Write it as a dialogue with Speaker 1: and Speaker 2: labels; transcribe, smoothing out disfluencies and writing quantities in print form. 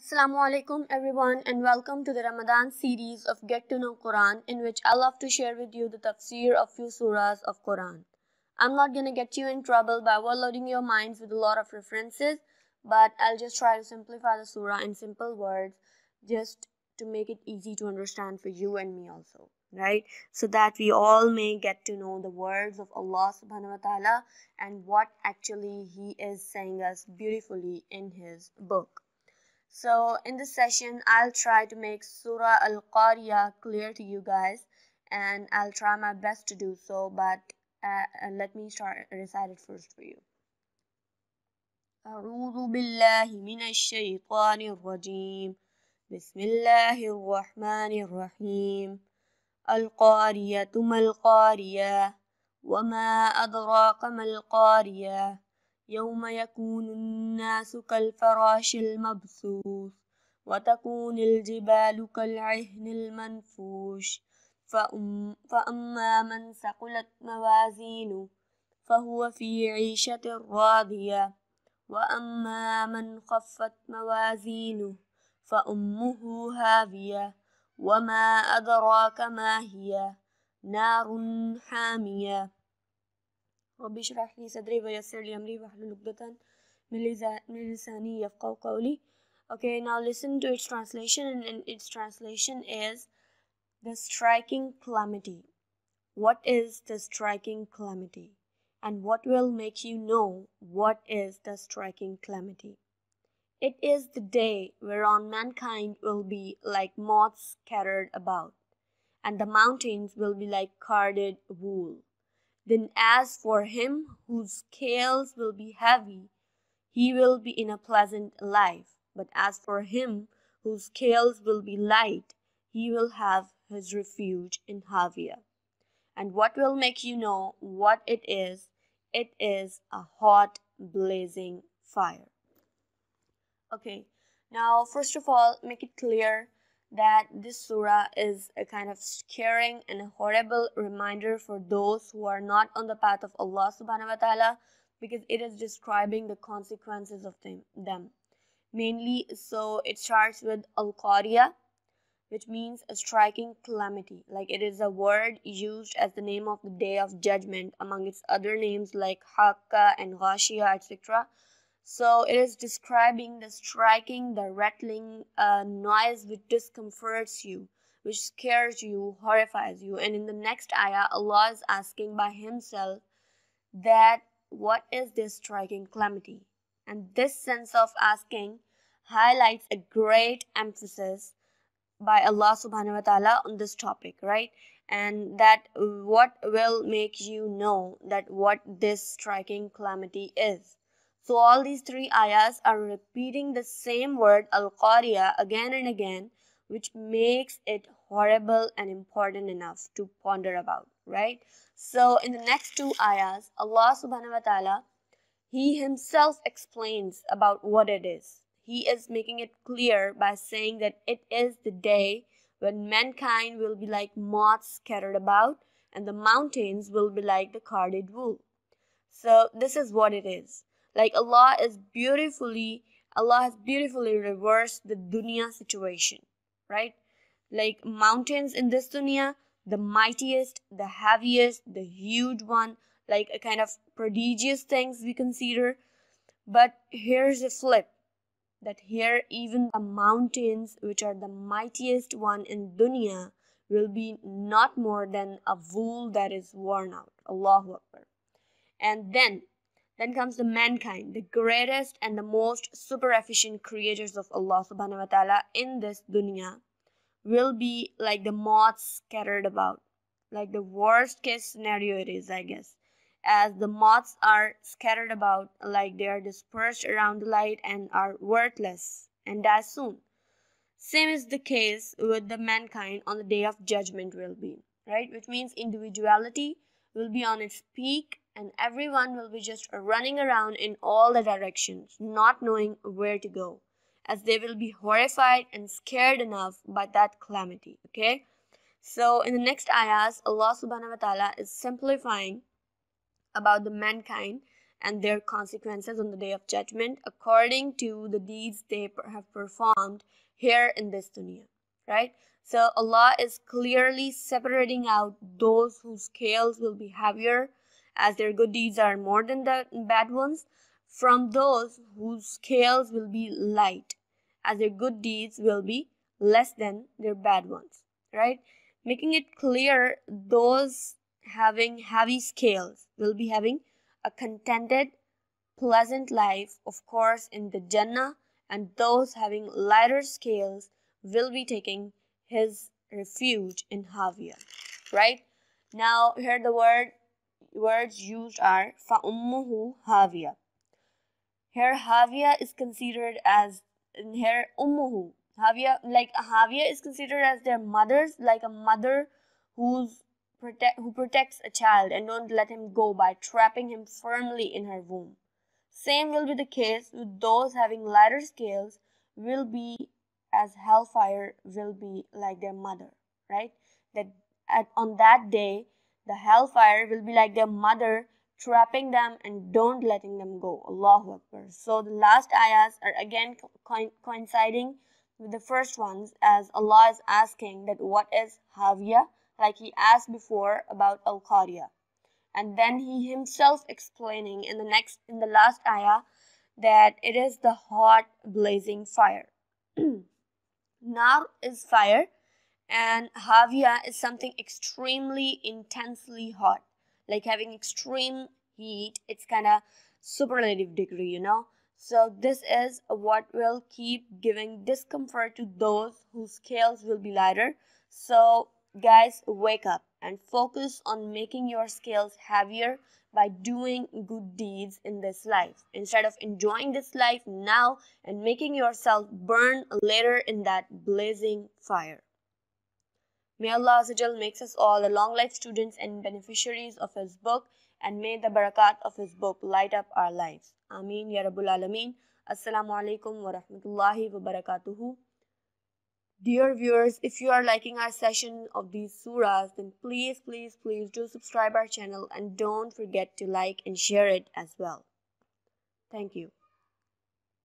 Speaker 1: Assalamu alaikum everyone and welcome to the Ramadan series of Get to Know Quran, in which I love to share with you the tafseer of few surahs of Quran. I'm not gonna get you in trouble by overloading your minds with a lot of references, but I'll just try to simplify the surah in simple words just to make it easy to understand for you and me also, right? So that we all may get to know the words of Allah subhanahu wa ta'ala and what actually He is saying us beautifully in His book. So in this session, I'll try to make Surah Al-Qariah clear to you guys, and I'll try my best to do so, but let me start recite it first for you. أعوذ بالله من الشيطان الرجيم بسم الله الرحمن الرحيم القارية ما القارية وما أدراك ما القارية يوم يكون الناس كالفراش المبثوث وتكون الجبال كالعهن المنفوش فأما من ثقلت موازينه فهو في عيشة راضية وأما من خفت موازينه فأمه هاوية وما أدراك ما هي نار حامية رب اشرح لي صدري ويسر لي أمري واحلل عقدة من لساني يفقهوا قولي. Okay, now listen to its translation, and its translation is the striking calamity. What is the striking calamity? And what will make you know what is the striking calamity? It is the day whereon mankind will be like moths scattered about, and the mountains will be like carded wool. Then as for him whose scales will be heavy, he will be in a pleasant life. But as for him whose scales will be light, he will have his refuge in Havia. And what will make you know what it is? It is a hot, blazing fire. Okay, now first of all, make it clear that this surah is a kind of scaring and a horrible reminder for those who are not on the path of Allah subhanahu wa ta'ala, because it is describing the consequences of them. Mainly, so it starts with Al-Qariah, which means a striking calamity. Like, it is a word used as the name of the day of judgment among its other names like Haqqa and Ghashiyah, etc. So it is describing the striking, the rattling noise which discomforts you, which scares you, horrifies you. And in the next ayah, Allah is asking by Himself that what is this striking calamity? And this sense of asking highlights a great emphasis by Allah subhanahu wa ta'ala on this topic, right? And that what will make you know that what this striking calamity is. So all these three ayahs are repeating the same word Al-Qariah again and again, which makes it horrible and important enough to ponder about, right? So in the next two ayahs, Allah subhanahu wa ta'ala, He Himself explains about what it is. He is making it clear by saying that it is the day when mankind will be like moths scattered about, and the mountains will be like the carded wool. So this is what it is. Like, Allah has beautifully reversed the dunya situation, right? Like, mountains in this dunya, the mightiest, the heaviest, the huge one, like a kind of prodigious things we consider. But here's a flip, that here even the mountains, which are the mightiest one in dunya, will be not more than a wool that is worn out. Allahu Akbar. And then comes the mankind, the greatest and the most super efficient creators of Allah subhanahu wa ta'ala in this dunya, will be like the moths scattered about. Like, the worst case scenario it is, I guess, as the moths are scattered about, like they are dispersed around the light and are worthless and die soon. Same is the case with the mankind on the day of judgment will be, right? Which means individuality will be on its peak, and everyone will be just running around in all the directions, not knowing where to go, as they will be horrified and scared enough by that calamity. Okay, so in the next ayahs, Allah subhanahu wa ta'ala is simplifying about the mankind and their consequences on the day of judgment according to the deeds they have performed here in this dunya, right? So Allah is clearly separating out those whose scales will be heavier, as their good deeds are more than the bad ones, from those whose scales will be light, as their good deeds will be less than their bad ones, right? Making it clear those having heavy scales will be having a contented, pleasant life, of course, in the Jannah, and those having lighter scales will be taking his refuge in Havia, right? Now, here the words used are فَأُمُّهُ Havia. Here Havia is considered as, here Ummuhu Havia, like Havia is considered as their mothers, like a mother who protects a child and don't let him go by trapping him firmly in her womb. Same will be the case with those having lighter scales, will be as hellfire will be like their mother, right? That on that day, the hellfire will be like their mother, trapping them and don't letting them go. Allahu Akbar. So the last ayahs are again coinciding with the first ones, as Allah is asking that what is Havia, like he asked before about al-qariah, and then he himself explaining in the last ayah that it is the hot blazing fire. Nar is fire, and Havia is something extremely intensely hot, like having extreme heat. It's kind of superlative degree. So this is what will keep giving discomfort to those whose scales will be lighter. So guys, wake up and focus on making your scales heavier by doing good deeds in this life, instead of enjoying this life now and making yourself burn later in that blazing fire. May Allah Azza makes us all the long life students and beneficiaries of His book, and may the barakat of His book light up our lives. Ameen Ya Rabbul Alameen. Assalamu alaikum wa rahmatullahi wa barakatuhu. Dear viewers, if you are liking our session of these surahs, then please do subscribe our channel and don't forget to like and share it as well. Thank you.